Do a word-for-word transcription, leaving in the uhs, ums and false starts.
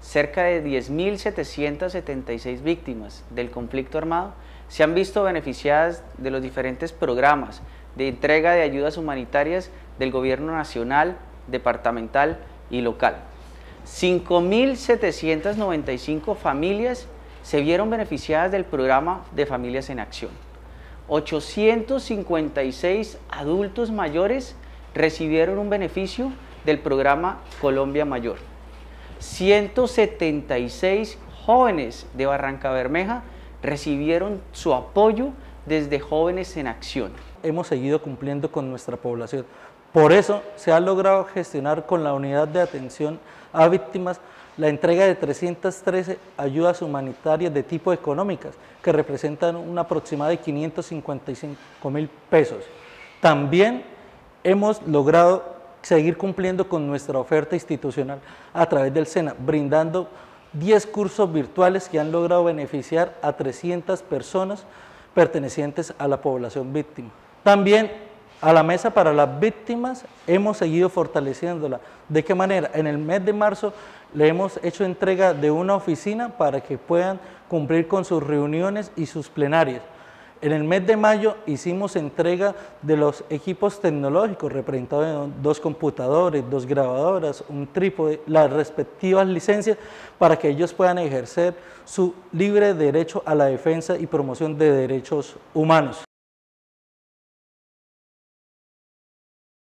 cerca de diez mil setecientas setenta y seis víctimas del conflicto armado se han visto beneficiadas de los diferentes programas de entrega de ayudas humanitarias del gobierno nacional, departamental y local. cinco mil setecientas noventa y cinco familias se vieron beneficiadas del programa de Familias en Acción. ochocientos cincuenta y seis adultos mayores recibieron un beneficio del programa Colombia Mayor. ciento setenta y seis jóvenes de Barrancabermeja recibieron su apoyo desde Jóvenes en Acción. Hemos seguido cumpliendo con nuestra población. Por eso se ha logrado gestionar con la Unidad de Atención a Víctimas la entrega de trescientas trece ayudas humanitarias de tipo económicas, que representan un aproximado de quinientos cincuenta y cinco mil pesos. También hemos logrado seguir cumpliendo con nuestra oferta institucional a través del SENA, brindando diez cursos virtuales que han logrado beneficiar a trescientas personas pertenecientes a la población víctima. También a la Mesa para las Víctimas hemos seguido fortaleciéndola. ¿De qué manera? En el mes de marzo le hemos hecho entrega de una oficina para que puedan cumplir con sus reuniones y sus plenarias. En el mes de mayo hicimos entrega de los equipos tecnológicos representados en dos computadores, dos grabadoras, un trípode, las respectivas licencias para que ellos puedan ejercer su libre derecho a la defensa y promoción de derechos humanos.